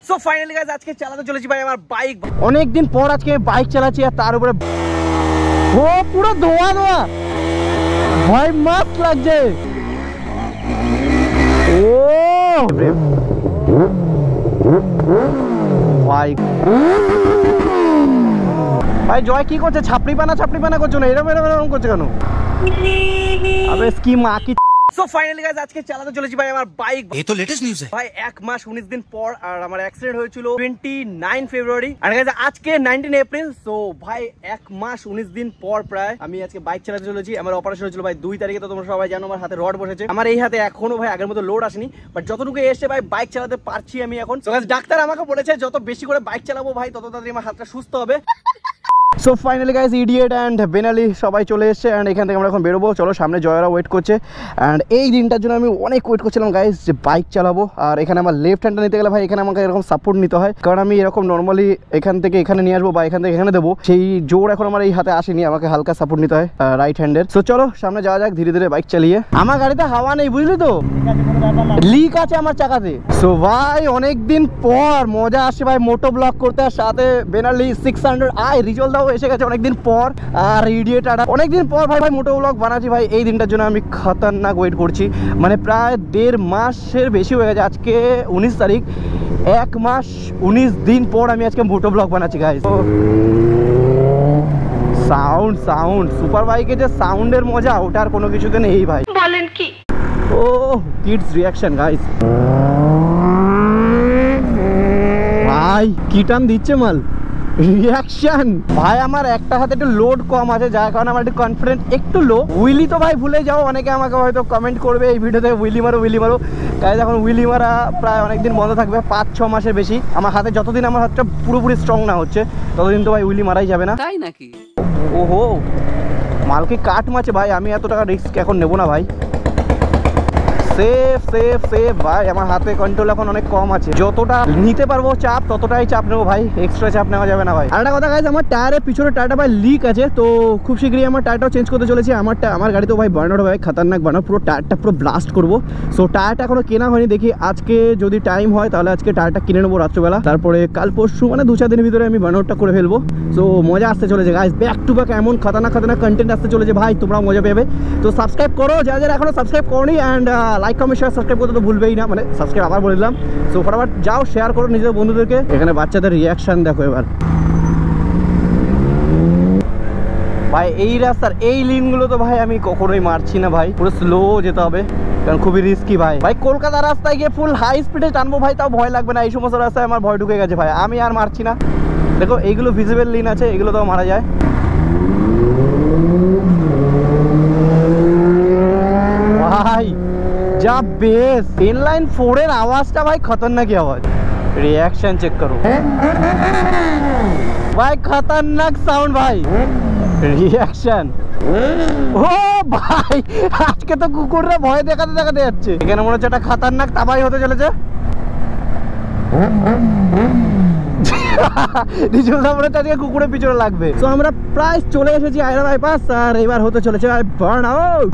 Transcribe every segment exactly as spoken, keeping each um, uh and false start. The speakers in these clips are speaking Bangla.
সো ফাইনালি গাইস আজকে চালাতে চলেছি ভাই আমার বাইক। অনেক দিন পর আজকে বাইক চালাচ্ছি আর তার উপরে ও পুরো ধোয়া ধোয়া ভাই, মস্ত লাগছে। ও ভাই ভাই জয় কি করছে? ছাপড়ি পানা ছাপড়ি পানা করছো না, এরকম এরকম এরকম করছে কেন? আবে কি মা কি। সো ফাইনালি গাইস আজকে চালাতে চলেছি ভাই আমার বাইক। এই তো লেটেস্ট নিউজ है ভাই। এক মাস উনিশ দিন পর আর আমার অ্যাক্সিডেন্ট হয়েছিল উনআঠারো ফেব্রুয়ারি আর গাইস আজকে উনিশ এপ্রিল। সো ভাই এক মাস উনিশ দিন পর প্রায় আমি আজকে বাইক চালাতে চলেছি। আমার অপারেশন হয়েছিল ভাই দুই তারিখে, তো তোমরা সবাই জানো আমার হাতে রড বসেছে। আমার এই হাতে এখনো ভাই আগের মতো লোড আসেনি, বাট যতটুকু এসে ভাই বাইক চালাতে পারছি আমি এখন। সো গাইস ডাক্তার আমাকে বলেছে যত বেশি করে বাইক চালাবো ভাই তত তাড়াতাড়ি আমার হাতটা সুস্থ হবে। So finally guys idiot and বেনালি সবাই চলে এসছে অ্যান্ড এখান থেকে আমরা এখন বেরোবো। চলো সামনে জয়রা ওয়েট করছে অ্যান্ড এই দিনটার জন্য আমি অনেক ওয়েট করছিলাম গাইস যে বাইক চালাবো। আর এখানে আমার লেফট হ্যান্ডটা নিতে গেলে ভাই এখানে আমাকে এরকম সাপোর্ট নিতে হয়, কারণ আমি এরকম নর্মালি এখান থেকে এখানে নিয়ে আসবো বা এখান থেকে এখানে দেবো, সেই জোর এখন আমার এই হাতে আসেনি, আমাকে হালকা সাপোর্ট নিতে হয় রাইট হ্যান্ডের। সো চলো সামনে যাওয়া যাক ধীরে ধীরে বাইক চালিয়ে। আমার গাড়িতে হাওয়া নেই বুঝলি তো, লিক আছে আমার চাকাতে। সো ভাই অনেক দিন পর মজা আসছে ভাই মোটো ব্লগ করতে, আর সাথে বেনালি সিক্স হান্ড্রেড আই রিজল দাও এসে গেছে অনেকদিন পর। আর ইডিয়েট আটা অনেকদিন পর ভাই ভাই মোটো ব্লগ বানাচ্ছি ভাই। এই দিনটার জন্য আমি খতরনাক ওয়েট করছি, মানে প্রায় দেড় মাসের বেশি হয়ে গেছে। আজকে উনিশ তারিখ, এক মাস উনিশ দিন পর আমি আজকে মোটো ব্লগ বানাচ্ছি গাইস। সাউন্ড সাউন্ড সুপার বাইকে যে সাউন্ডের মজা ওটার কোনো কিছুতে নেই ভাই। বলেন কি? ও কিডস রিয়াকশন গাইস, ভাই কি টান দিচ্ছে মাল রিয়াকশন ভাই। আমার একটা হাতে একটু লোড কম আছে যার কারণে আমার একটু কনফিডেন্স একটু লো। উইলি তো ভাই ভুলে যাও, অনেকে আমাকে হয়তো কমেন্ট করবে এই ভিডিওতে উইলি মারো উইলি মারো। গাইস এখন উইলি মারা প্রায় অনেকদিন বন্ধ থাকবে, পাঁচ ছ মাসের বেশি। আমার হাতে যতদিন আমার হাতটা পুরোপুরি স্ট্রং না হচ্ছে ততদিন তো ভাই উইলি মারাই যাবে না, তাই নাকি? ওহো মালকে কাট মারছে ভাই, আমি এত টাকা রিস্ক এখন নেবো না ভাই। সেফ সেফ সেফ ভাই, আমার হাতে কন্ট্রোল এখন অনেক কম আছে। যতটা নিতে পারবো চাপ ততটাই চাপ নেবো ভাই, এক্সট্রা চাপ নেওয়া যাবে না ভাই। আর একটা কথা গাইস, আমার টায়ারের পিছনে টায়ারটা ভাই লিক আছে, তো খুব শীঘ্রই আমার টায়ারটাও চেঞ্জ করতে চলেছি। আমারটা আমার গাড়িতেও ভাই বার্নার ভাই খতরনাক বার্নার, পুরো টায়ারটা পুরো ব্লাস্ট করবো। সো টায়ারটা এখনো কেনা হয়নি, দেখি আজকে যদি টাইম হয় তাহলে আজকে টায়ারটা কিনে নেবো রাত্রবেলা, তারপরে কাল পরশু মানে দু চার দিনের ভিতরে আমি বার্নারটা করে ফেলবো। সো মজা আসতে চলেছে গাইস, ব্যাক টু ব্যাক এমন খতরনাক খতরনাক কন্টেন্ট আসতে চলেছে ভাই, তোমরাও মজা পেবে। তো সাবস্ক্রাইব করো যারা যারা এখনো সাবস্ক্রাইব করোনি, and like comment share subscribe করতে তো ভুলবেই না, মানে সাবস্ক্রাইব আবার বলে দিলাম। সো ফটাফট যাও শেয়ার করো নিজের বন্ধুদেরকে। এখানে বাচ্চাদের রিয়াকশন দেখো এবার ভাই। এই রাস্তার এই লিনগুলো তো ভাই আমি কখনোই মারছি না ভাই, পুরো স্লো যেতে হবে কারণ খুবই রিস্কি ভাই। ভাই কলকাতা রাস্তায় গিয়ে ফুল হাই স্পিডে টানবো ভাই, তাও ভয় লাগবে না। এই সমস্ত রাস্তায় আমার ভয় ঢুকে গেছে ভাই, আমি আর মারছি না। দেখো এইগুলো ভিজিবল লিন আছে, এগুলো তো মারা যায়। ভাই যা বেস ইনলাইন ফোর এর আওয়াজটা ভাই খতরনাকি আওয়াজ। রিয়াকশন চেক করো ভাই, খতরনাক সাউন্ড ভাই। রিয়াকশন ও ভাই, আজকে তো কুকুররা ভয় দেখাতে দেখাতে যাচ্ছে। এখানে মনে হচ্ছে একটা খতরনাক তাবাই হতে চলেছে। আজকে কুকুরের পিছনে লাগবে। তো আমরা প্রায় চলে এসেছি আয়রা বাইপাস, আর এবার হতে চলেছে বার্ন আউট।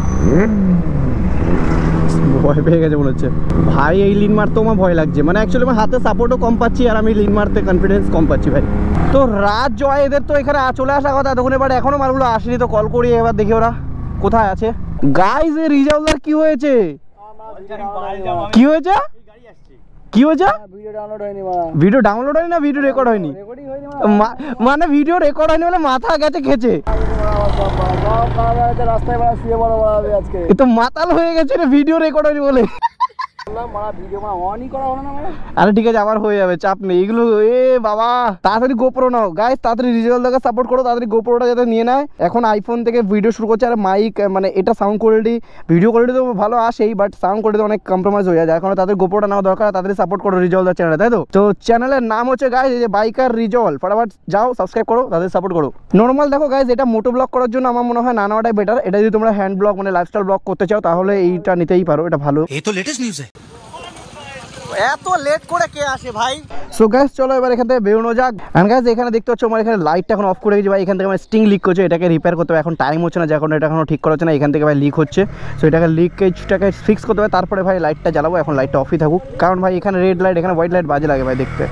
ভয় পেয়ে গেছে মনে হচ্ছে ভাই, এই লিন মারতে আমার ভয় লাগছে, মানে অ্যাকচুয়ালি আমার হাতে সাপোর্টও কম পাচ্ছি আর আমি লিন মারতে কনফিডেন্স কম পাচ্ছি ভাই। তো রাত জয় এদের তো এখানে চলে আসা কথা তখন, এবার এখনো মালগুলো আসেনি, তো কল করি এবার দেখি ওরা কোথায় আছে। গাইস এই রিজার্ভার কি হয়েছে? কি হয়েছে কি হয়েছে? ভিডিও ডাউনলোড হয়নি, ভিডিও ডাউনলোড হয়নি না ভিডিও রেকর্ড হয়নি, মানে ভিডিও রেকর্ড হয়নি বলে মাথা গেছে খেছে। এ তো মাতাল হয়ে গেছে রে, ভিডিও রেকর্ড হয়নি বলে। আরে ঠিক আছে আবার হয়ে যাবে, চাপ নেই। এগুলো এ বাবা তাড়াতাড়ি গোপ্রো নাও গাইস, তাড়াতাড়ি রিজাল্ট দেখে সাপোর্ট করো, তাড়াতাড়ি গোপ্রোটা যাতে নিয়ে নেয়। এখন আইফোন থেকে ভিডিও শুরু করছে, আর মাইক মানে এটা সাউন্ড কোয়ালিটি ভিডিও কোয়ালিটি তো ভালো আসেই, বাট সাউন্ড কোয়ালিটি অনেক কম্প্রোমাইজ হয়ে যায়। এখন তাদের গোপ্রোটা নেওয়া দরকার, তাড়াতাড়ি সাপোর্ট করো রিজলদার চ্যানেলে, তাই তো? তো চ্যানেলের নাম হচ্ছে গাইস এই যে বাইকার রিজল, ফটাফট যাও সাবস্ক্রাইব করো, তাদের সাপোর্ট করো। নর্মাল দেখো গাইস, এটা মোটো ব্লগ করার জন্য আমার মনে হয় না নেওয়াটাই বেটার। এটা যদি তোমরা হ্যান্ড ব্লগ মানে লাইফস্টাইল ব্লগ করতে চাও তাহলে এইটা নিতেই পারো, এটা ভালো। এই তো লেটেস্ট নিউজ है। এত লেট করে কে আসে ভাই? সো গাইস চলো এবার এখান থেকে বেরোনো যাক। এন্ড গাইস এখানে দেখতে পাচ্ছ আমার এখানে লাইটটা এখন অফ করে গেছি ভাই। এখান থেকে আমার স্টিং লিক করছে, এটাকে রিপেয়ার করতে হবে। এখন টাইম হচ্ছে না, যখন এটা এখনো ঠিক করা হচ্ছে না, এখান থেকে ভাই লিক হচ্ছে। সো এটাকে লিকেজটাকে ফিক্স করতে হবে, তারপরে ভাই লাইটটা জ্বালাবো। এখন লাইটটা অফই থাকুক, কারণ ভাই এখানে রেড লাইট এখানে হোয়াইট লাইট বাজে লাগে ভাই দেখতে।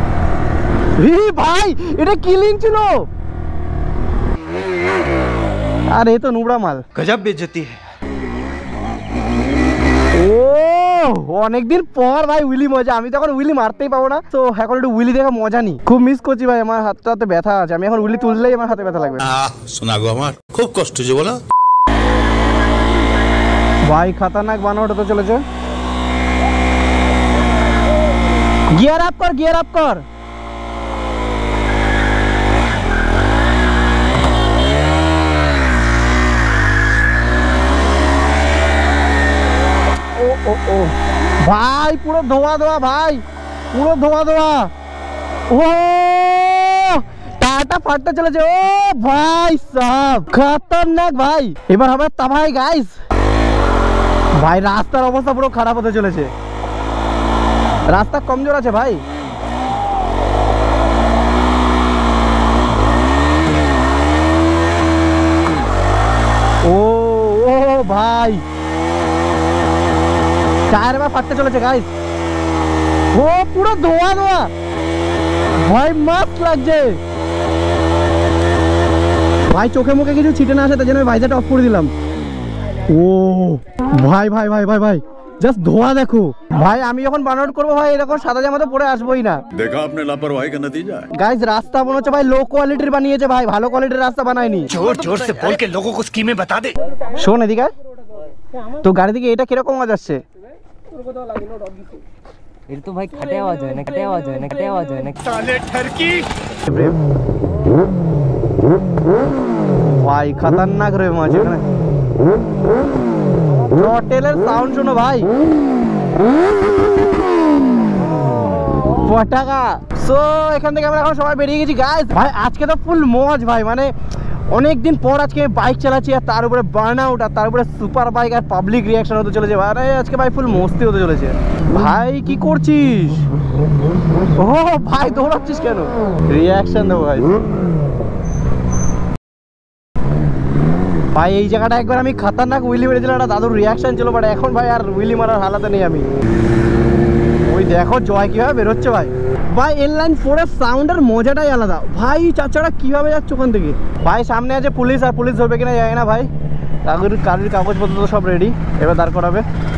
ভাই এটা কিলিং ছিল, আর এই তো নুবড়া মাল, গজব বেইজ্জতি। ও অনেকদিন পর ভাই উইলি মজা, আমি তো এখন উইলি মারতেই পাবো না, তো এখন একটু উইলি দেখা মজা নি। খুব মিস করছি ভাই, আমার হাতটা হাতে ব্যথা আছে, আমি এখন উইলি তুললেই আমার হাতে ব্যথা লাগবে। শোনা গো আমার খুব কষ্ট হচ্ছে বলো ভাই। খতরনাক বানাওটা তো চলেছে। গিয়ার আপ কর, গিয়ার আপ কর। ও ও ভাই পুরো ধোয়া ধোয়া ভাই, পুরো ধোয়া ধোয়া। ও টাটা ফাটতে চলেছে। ও ভাই সব খতরনাক ভাই, এবার হবে তাবাই গাইস। ভাই রাস্তার অবস্থা পুরো খারাপ হতে চলেছে, রাস্তা কমজোর আছে ভাই। ও ও ভাই টায়ার এবার ফাটতে চলেছে গাইস। ও পুরো ধোয়া ধোয়া ভাই, মাস্ট লাগছে ভাই। চোখে মুখে কিছু ছিটে না আসে তার জন্য ভাইজাটা অফ করে দিলাম। ও ভাই ভাই ভাই ভাই ভাই জাস্ট ধোয়া দেখো ভাই। আমি যখন বানাউট করবো ভাই এরকম সাদা জামা তো পরে আসবোই না। দেখা আপনি লাপরওয়াহি কা নতিজা। গাইস রাস্তা মনে হচ্ছে ভাই লো কোয়ালিটির বানিয়েছে ভাই, ভালো কোয়ালিটির রাস্তা বানায়নি। জোর জোর সে বল কে লোগোं को স্কিমে बता दे। শোন এদিকে তো, গাড়ি দিকে এটা কিরকম আওয়াজ আসছে? এটা তো ভাই খাটে আওয়াজ হয় না, খাটে আওয়াজ হয় না, খাটে আওয়াজ হয় না। साले ठरकी ভাই খতরনাক রে মাঝে এখানে থ্রটেলের সাউন্ড শোনো ভাই, পটাকা। সো এখান থেকে আমরা এখন সবাই বেরিয়ে গেছি গাইস। ভাই আজকে তো ফুল মজ ভাই, মানে অনেকদিন পর আজকে বাইক চালাচ্ছি, আর তার উপরে বার্ন আউট, আর তার উপরে সুপার বাইক, আর পাবলিক রিয়াকশন হতে চলেছে ভাই। আজকে ভাই ফুল মস্তি হতে চলেছে। ভাই কি করছিস? ও ভাই দৌড়াচ্ছিস কেন? রিয়াকশন দেবো ভাই। ভাই এই জায়গাটা একবার আমি খতরনাক উইলি মেরেছিলাম, একটা দাদুর রিয়াকশন ছিল, বাট এখন ভাই আর উইলি মারার হালাতে নেই আমি। ওই দেখো জয় কিভাবে বেরোচ্ছে ভাই। ভাই এনলাইন ফোরের সাউন্ডের মজাটাই আলাদা ভাই। চাচারা কিভাবে যাচ্ছে ওখান থেকে ভাই? সামনে আছে পুলিশ, আর পুলিশ ধরবে কিনা যায় না ভাই। কাগজ গাড়ির কাগজপত্র তো সব রেডি, এবার দাঁড় করাবে।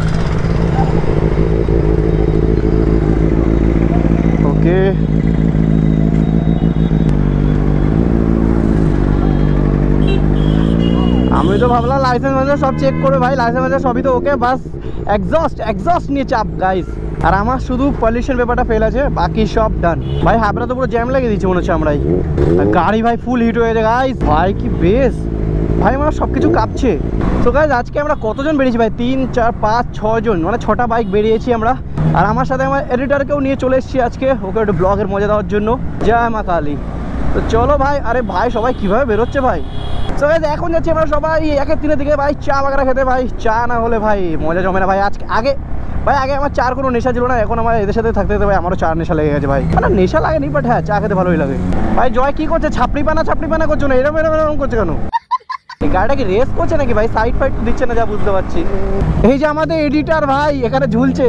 ওকে আমি তো ভাবলাম লাইসেন্স মাইসেন্স সব চেক করবে ভাই, লাইসেন্স মাইসেন্স সবই তো ওকে, বাস এক্সস্ট এক্সস্ট নিয়ে চাপ গাইস। আর আমার শুধু পলিউশন ব্যাপারটা ফেল আছে, বাকি সব ডান ভাই। হাবড়া তো পুরো জ্যাম লাগিয়ে দিচ্ছে মনে হচ্ছে আমরাই। গাড়ি ভাই ফুল হিট হয়ে গেছে গাইস। ভাই কি বেশ ভাই, আমার সব কিছু কাঁপছে। তো গাইস আজকে আমরা কতজন বেরিয়েছি ভাই? তিন চার পাঁচ ছয় জন, মানে ছটা বাইক বেরিয়েছি আমরা। আর আমার সাথে আমার এডিটরকেও নিয়ে চলে এসেছি আজকে, ওকে একটু ব্লগের মজা দেওয়ার জন্য। জয় মা কালী। তো চলো ভাই। আরে ভাই সবাই কিভাবে বেরোচ্ছে ভাই। তো গাইস এখন যাচ্ছি আমরা সবাই একের তিনের দিকে ভাই চা বাগারা খেতে ভাই। চা না হলে ভাই মজা জমে না ভাই। আজকে আগে ভাই আগে আমার চার কোনো নেশা ছিল না, এখন আমার এদের সাথে থাকতে থাকতে ভাই আমারও চার নেশা লেগে গেছে ভাই। মানে নেশা লাগেনি, বাট হ্যাঁ চা খেতে ভালোই লাগে ভাই। জয় কি করছে? ছাপড়ি পানা ছাপড়ি পানা করছো না, এরকম এরকম এরকম করছে কেন? এই গাড়িটা কি রেস করছে নাকি ভাই? সাইড ফাইড দিচ্ছে না যা বুঝতে পারছি। এই যে আমাদের এডিটর ভাই এখানে ঝুলছে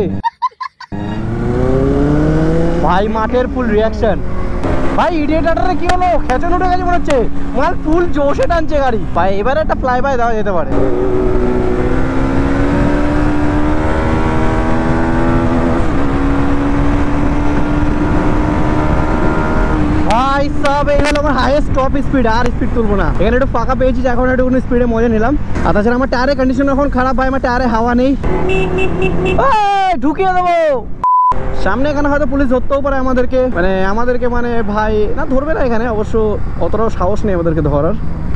ভাই, মাঠের ফুল রিয়াকশন ভাই। এডিটরটা কি হলো? খেচন উঠে গেছে মনে হচ্ছে, মাল ফুল জোশে টানছে গাড়ি ভাই। এবারে একটা ফ্লাই বাই দেওয়া যেতে পারে ভাই। সব এই হলো আমার হাইয়েস্ট টপ স্পিড, আর স্পিড তুলবো না। এখানে একটু ফাঁকা পেয়েছি, এখন একটু স্পিডে মজা নিলাম। আর তাছাড়া আমার টায়ারের কন্ডিশন এখন খারাপ ভাই, আমার টায়ারে হাওয়া নেই। ঢুকিয়ে দেবো সামনে। এখানে হয়তো পুলিশ ধরতেও পারে আমাদেরকে, মানে আমাদেরকে মানে ভাই না ধরবে না এখানে, অবশ্য অতটাও সাহস নেই আমাদেরকে ধরার।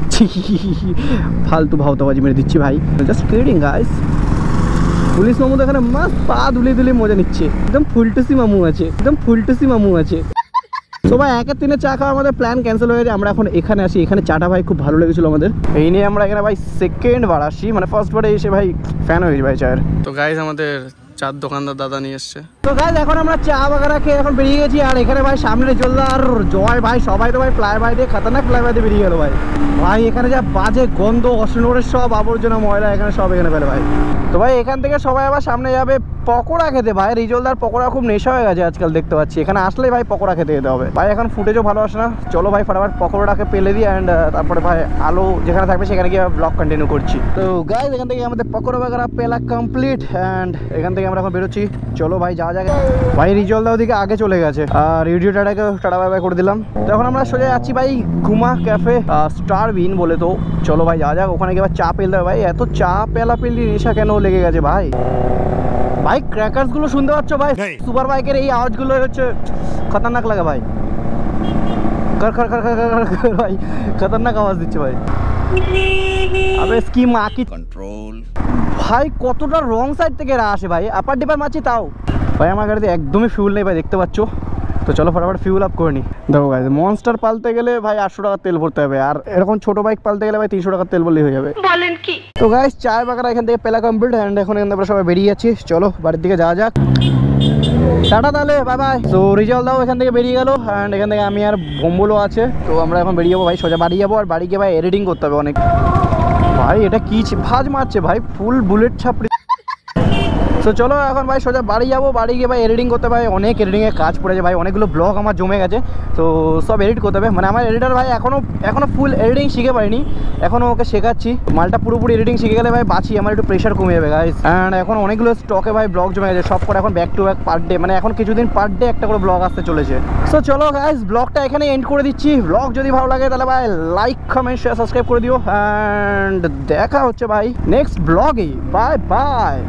ফালতু ভাওতাবাজি মেরে দিচ্ছি ভাই, জাস্ট কিডিং গাইস। পুলিশ মামু তো এখানে মাস্ট পা দুলিয়ে দুলিয়ে মজা নিচ্ছে, একদম ফুলটুসি মামু আছে, একদম ফুলটুসি মামু আছে। তো ভাই একের তিনে চা খাওয়া আমাদের প্ল্যান ক্যান্সেল হয়ে যায়, আমরা এখন এখানে আসি। এখানে চাটা ভাই খুব ভালো লেগেছিল আমাদের, এই নিয়ে আমরা এখানে ভাই সেকেন্ড বার আসি, মানে ফার্স্ট বারে এসে ভাই ফ্যান হয়ে গেছি ভাই চায়ের। তো গাইস আমাদের চার দোকানদার দাদা নিয়ে এসছে। তো গাইস এখন আমরা চা বাগারা খেয়ে এখন বেরিয়ে গেছি। আর এখানে ভাই সামনে জোলদার জয় ভাই সবাই তো ভাই ফ্লাই বাই দিয়ে খতরনাক ফ্লাই বাই দিয়ে বেরিয়ে গেল ভাই। ভাই এখানে যা বাজে গন্ধ, অসনোরের সব আবর্জনা ময়লা এখানে সব এখানে ফেলে ভাই। তো ভাই এখান থেকে সবাই আবার সামনে যাবে পকোড়া খেতে। ভাই রিজলদার পকোড়া খুব নেশা হয়ে গেছে আজকাল দেখতে পাচ্ছি। এখানে আসলেই ভাই পকোড়া খেতে যেতে হবে ভাই। এখন ফুটেজও ভালো আসে না, চলো ভাই ফটাফট পকোড়াটাকে পেলে দিই অ্যান্ড তারপরে ভাই আলো যেখানে থাকবে সেখানে গিয়ে ব্লগ কন্টিনিউ করছি। তো গাইস এখান থেকে আমাদের পকোড়া বাগারা পেলা কমপ্লিট অ্যান্ড এখান থেকে আমরা এখন বেরোচ্ছি। চলো ভাই যাওয়া যাক। ভাই রিজলদা ওদিকে আগে চলে গেছে আর রিডিও টাটাকে টাটা বাই বাই করে দিলাম। তো এখন আমরা সোজা যাচ্ছি ভাই ঘুমা ক্যাফে স্টার বিন বলে। তো চলো ভাই যাওয়া যাক, ওখানে গিয়ে চা পেলতে হবে ভাই। এত চা পেলা পেলি নেশা কেন লেগে গেছে ভাই। ভাই ক্র্যাকার্স গুলো শুনতে পাচ্ছ ভাই? সুপার বাইকের এই আওয়াজগুলো হচ্ছে খতরনাক লাগে ভাই। কর কর কর কর কর ভাই খতরনাক আওয়াজ দিচ্ছে ভাই। আবে স্কিম আকি কন্ট্রোল ভাই। কতটা রং সাইড থেকে এরা আসে ভাই। আপার ডিপার মারছি তাও ভাই আমার গাড়িতে একদমই ফিউল নেই ভাই, দেখতে পাচ্ছ। তো চলো ফটাফট ফিউল আপ করে নি। দেখো গাইস মনস্টার পালতে গেলে ভাই আটশো টাকার তেল ভরতে হবে, আর এরকম ছোট বাইক পালতে গেলে ভাই তিনশো টাকার তেল বললেই হয়ে যাবে। বলেন কি? তো গাইস চায় বাগারা এখান থেকে পেলা কমপ্লিট অ্যান্ড এখন এখান থেকে সবাই বেরিয়ে যাচ্ছি। চলো বাড়ির দিকে যাওয়া যাক। টাটা তাহলে বাই বাই। তো রিজাল্ট দাও এখান থেকে বেরিয়ে গেল অ্যান্ড এখান থেকে আমি আর ভম্বলও আছে। তো আমরা এখন বেরিয়ে যাবো ভাই, সোজা বাড়ি যাবো। আর বাড়ি গিয়ে ভাই এডিটিং করতে হবে অনেক। ভাই এটা কি ভাজ মারছে ভাই, ফুল বুলেট ছাপড়ি। তো চলো এখন ভাই সোজা বাড়ি যাবো। বাড়ি গিয়ে ভাই এডিটিং করতে ভাই অনেক এডিটিংয়ের কাজ পড়েছে ভাই। অনেকগুলো ব্লগ আমার জমে গেছে, তো সব এডিট করতে হবে। মানে আমার এডিটার ভাই এখনও এখনও ফুল এডিটিং শিখে পারিনি, এখনও ওকে শেখাচ্ছি। মালটা পুরোপুরি এডিটিং শিখে গেলে ভাই বাঁচি, আমার একটু প্রেশার কমে যাবে গাইস। অ্যান্ড এখন অনেকগুলো স্টকে ভাই ব্লগ জমে গেছে সব করে। এখন back to back per day, মানে এখন কিছুদিন পার ডে একটা করে ব্লগ আসতে চলেছে। সো চলো গাইস ব্লগটা এখানে এন্ড করে দিচ্ছি। ব্লগ যদি ভালো লাগে তাহলে ভাই লাইক কমেন্ট শেয়ার সাবস্ক্রাইব করে দিও অ্যান্ড দেখা হচ্ছে ভাই নেক্সট ব্লগে। Bye by.